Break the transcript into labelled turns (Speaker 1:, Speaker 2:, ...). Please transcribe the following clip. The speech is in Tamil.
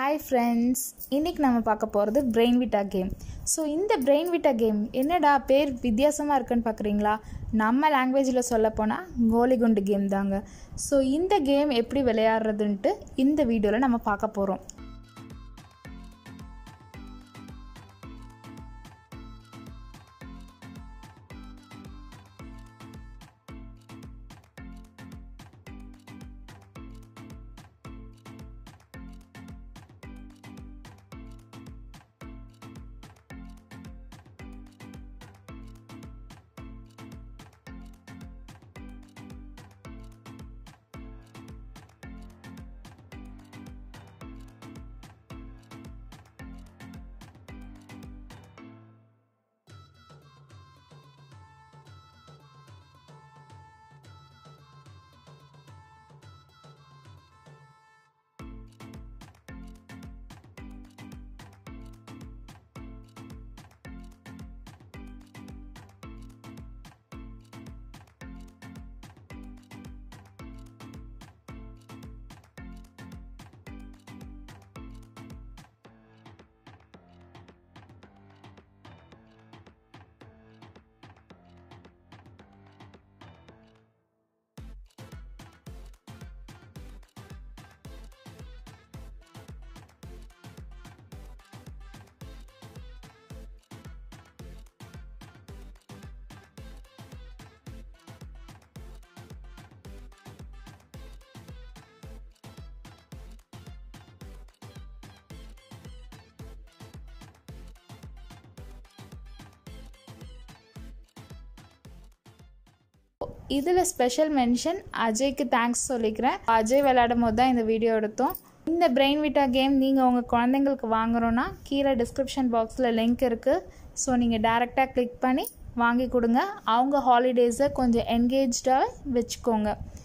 Speaker 1: Hi friends, இன்னைக்கு நம்ம பார்க்க போறது BRAINVITA game. So இந்த BRAINVITA game என்னடா பேர் வித்தியாசமா இருக்குன்னு பார்க்கறீங்களா? நம்ம லாங்குவேஜ்ல சொல்லப்போனா கோலி குண்டு கேம் தாங்க. So இந்த கேம் எப்படி விளையாடுறதுன்னு இந்த வீடியோல நம்ம பார்க்க போறோம். இதில் ஸ்பெஷல் மென்ஷன் அஜய்க்கு தேங்க்ஸ் சொல்லிக்கிறேன். அஜய் விளையாடும் போது தான் இந்த வீடியோ எடுத்தோம். இந்த BRAINVITA கேம் நீங்கள் உங்கள் குழந்தைங்களுக்கு வாங்குறோன்னா கீழே டிஸ்கிரிப்ஷன் பாக்ஸில் லிங்க் இருக்குது. ஸோ நீங்கள் டேரெக்டாக கிளிக் பண்ணி வாங்கி கொடுங்க. அவங்க ஹாலிடேஸை கொஞ்சம் என்கேஜ்டாக வச்சுக்கோங்க.